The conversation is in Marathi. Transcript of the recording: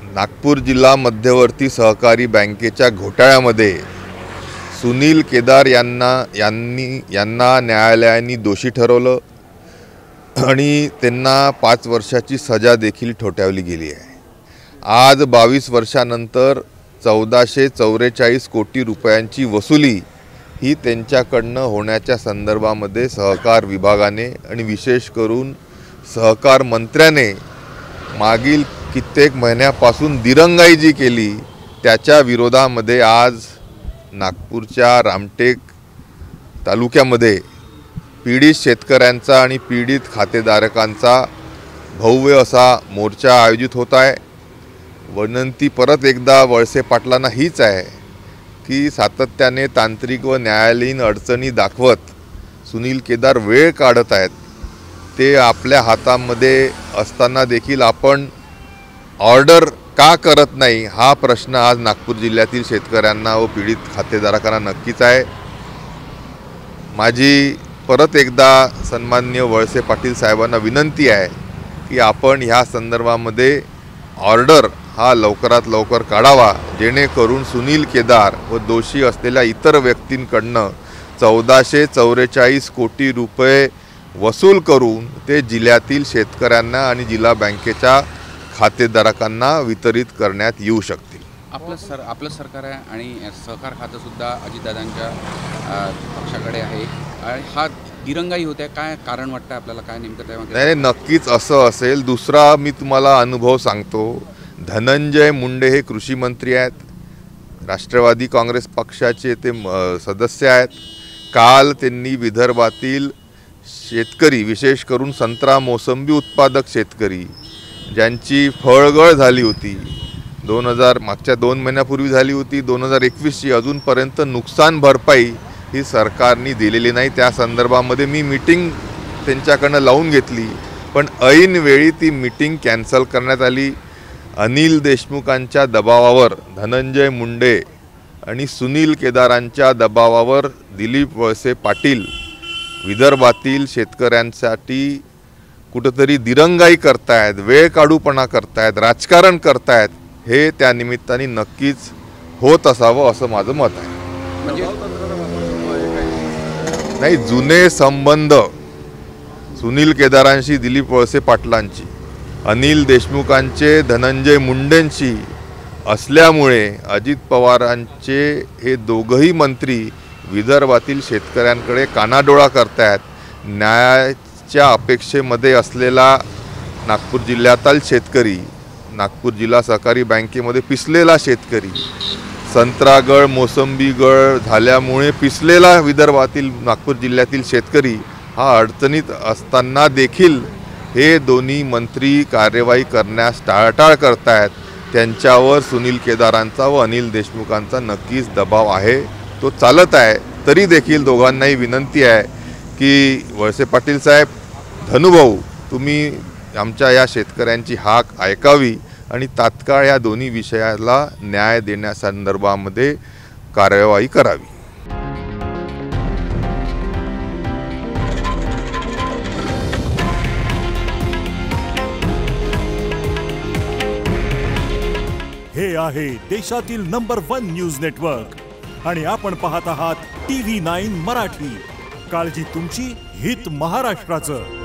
नागपूर जिल्हा मध्यवर्ती सहकारी बँकेच्या घोटाळ्यामध्ये सुनील केदार यांना न्यायालयाने दोषी ठरवलं आणि त्यांना 5 वर्षाची सजा देखील ठोठावली गेली आहे। आज 22 वर्षानंतर 1444 कोटी रुपयांची वसुली ही त्यांच्याकडनं होण्याच्या संदर्भामध्ये सहकार विभागाने आणि विशेष करून सहकार मंत्र्याने मागील कित्येक महिन्यापासून दिरंगाई जी केली त्याच्या विरोधामध्ये आज नागपूरच्या रामटेक तालुक्यामध्ये पीडित शेतकऱ्यांचा आणि पीडित खातेधारकांचा भव्य असा मोर्चा आयोजित होत आहे। विनंती परत एकदा वळसे पाटलांना हीच आहे की सातत्याने तांत्रिक व न्यायालयीन अडचणी दाखवत सुनील केदार वेळ काढत आहेत। ते आपल्या हातामध्ये असताना देखील आपण ऑर्डर का करत नाही हा प्रश्न आज नागपूर जिल्ह्यातील शेतकऱ्यांना व पीडित खातेधारकांना नक्कीच आहे। माझी परत एकदा सन्माननीय वळसे पाटील साहेबांना विनंती आहे की आपण ह्या संदर्भामध्ये ऑर्डर हा लवकरात लवकर काढावा, जेणेकरून सुनील केदार व दोषी असलेल्या इतर व्यक्तींकडनं 1444 कोटी रुपये वसूल करून ते जिल्ह्यातील शेतकऱ्यांना आणि जिल्हा बँकेच्या खातेधारकांना वितरित करण्यात येऊ शकतील। आपलं सरकार आहे आणि सहकार खातं सुद्धा अजितदादांच्या पक्षाकडे आहे आणि हा दिरंगाई होते, काय कारण वाटतं आपल्याला, काय नेमकं त्यामध्ये? नाही, नक्कीच असं असेल। दुसरा मी तुम्हाला अनुभव सांगतो। धनंजय मुंडे हे कृषी मंत्री आहेत, राष्ट्रवादी काँग्रेस पक्षाचे ते सदस्य आहेत। काल त्यांनी विदर्भातील शेतकरी, विशेष करून संत्रा मोसंबी उत्पादक शेतकरी ज्यांची फळगळ झाली होती, मागच्या 2 महिन्यापूर्वी झाली होती, 2021ची अजूनपर्यंत नुकसान भरपाई ही सरकारने दिलेली नाही। त्या संदर्भामध्ये मी मीटिंग त्यांच्याकडनं लावून घेतली, पण ऐन वेळी ती मीटिंग कॅन्सल करण्यात आली। अनिल देशमुखांच्या दबावावर, धनंजय मुंडे आणि सुनील केदारांच्या दबावावर दिलीप वळसे पाटील विदर्भातील शेतकऱ्यांसाठी कुठेतरी दिरंगाई करतायत, वेळ काढूपणा करतायत, राजकारण करतायत। हे त्या निमित्ताने नक्कीच होत असावं असं माझं मत आहे। नाही, जुने संबंध सुनील केदारांशी, दिलीप वळसे पाटलांची, अनिल देशमुखांचे धनंजय मुंडेंशी असल्यामुळे अजित पवारांचे हे दोघंही मंत्री विदर्भातील शेतकऱ्यांकडे कानाडोळा करतायत। न्यायाच्या अपेक्षेमध्ये असलेला नागपूर जिल्ह्यातील शेतकरी, नागपूर जिल्हा सहकारी बँकेमध्ये पिसलेला शेतकरी, संत्रागळ मोसंबीगळ झाल्यामुळे पिसलेला विदर्भातील नागपूर जिल्ह्यातील शेतकरी हा अडचणीत असताना देखील हे दोन्ही मंत्री कार्यवाही करण्यास टाळाटाळ करतायत। त्यांच्यावर सुनील केदारांचा व अनिल देशमुखांचा नक्कीच दबाव आहे, तो चालत आहे। तरी देखील दोघांनाही विनंती आहे की वळसे पाटील साहेब, धनुभाऊ, तुम्ही आमच्या या शेतकऱ्यांची हाक ऐकावी आणि तात्काळ या दोन्ही विषयाला न्याय देण्यासंदर्भामध्ये कार्यवाही करावी। हे आहे देशातील नंबर 1 न्यूज नेटवर्क आणि आपण पाहत आहात TV9 मराठी। काळजी तुमची, हित महाराष्ट्राचं।